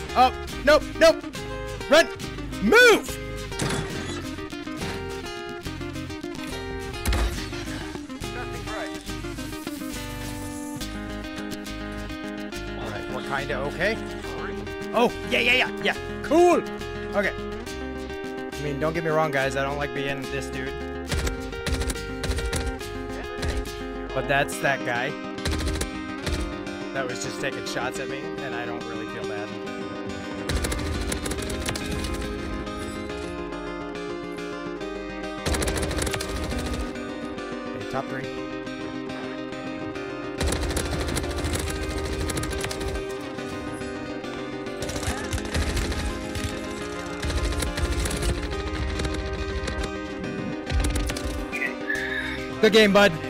Oh, nope, nope. Run. Move. All right, we're kind of okay. Oh, yeah. Cool. Okay. I mean, don't get me wrong, guys. I don't like being this dude. But that's that guy that was just taking shots at me, and I don't really feel bad. Okay, top 3. Good game, bud.